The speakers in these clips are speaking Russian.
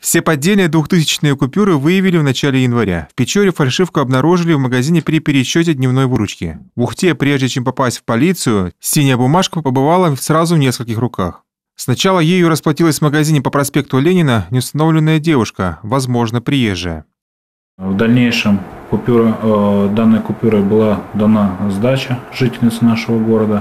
Все поддельные 2000-е купюры выявили в начале января. В Печоре фальшивку обнаружили в магазине при пересчете дневной выручки. В Ухте, прежде чем попасть в полицию, синяя бумажка побывала сразу в нескольких руках. Сначала ею расплатилась в магазине по проспекту Ленина неустановленная девушка, возможно, приезжая. В дальнейшем данной купюрой была дана сдача жительницы нашего города.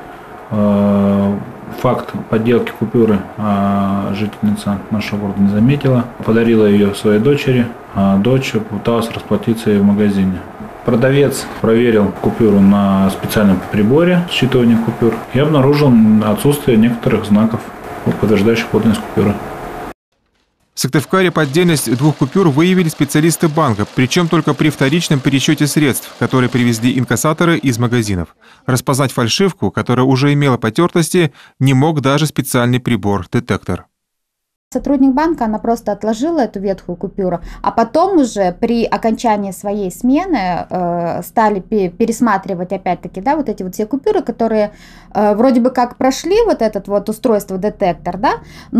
Факт подделки купюры жительница нашего города не заметила. Подарила ее своей дочери, а дочь попыталась расплатиться ей в магазине. Продавец проверил купюру на специальном приборе считывания купюр и обнаружил отсутствие некоторых знаков, подтверждающих подлинность купюры. В Сыктывкаре поддельность 2 купюр выявили специалисты банка, причем только при вторичном пересчете средств, которые привезли инкассаторы из магазинов. Распознать фальшивку, которая уже имела потертости, не мог даже специальный прибор-детектор. Сотрудник банка, она просто отложила эту ветхую купюру, а потом уже при окончании своей смены стали пересматривать опять-таки, да, вот эти вот все купюры, которые вроде бы как прошли вот этот вот устройство-детектор, да,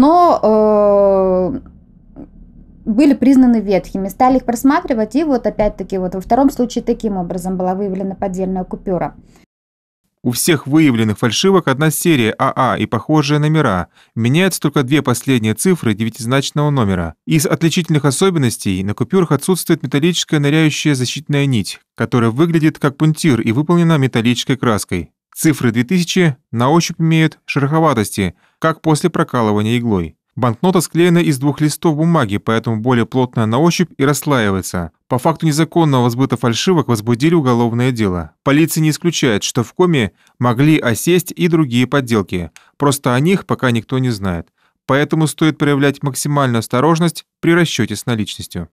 но были признаны ветхими, стали их просматривать, и вот опять-таки вот во втором случае таким образом была выявлена поддельная купюра. У всех выявленных фальшивок одна серия АА и похожие номера. Меняются только 2 последние цифры девятизначного номера. Из отличительных особенностей на купюрах отсутствует металлическая ныряющая защитная нить, которая выглядит как пунктир и выполнена металлической краской. Цифры 2000 на ощупь имеют шероховатости, как после прокалывания иглой. Банкнота склеена из 2 листов бумаги, поэтому более плотная на ощупь и расслаивается. По факту незаконного сбыта фальшивок возбудили уголовное дело. Полиция не исключает, что в коме могли осесть и другие подделки. Просто о них пока никто не знает. Поэтому стоит проявлять максимальную осторожность при расчете с наличностью.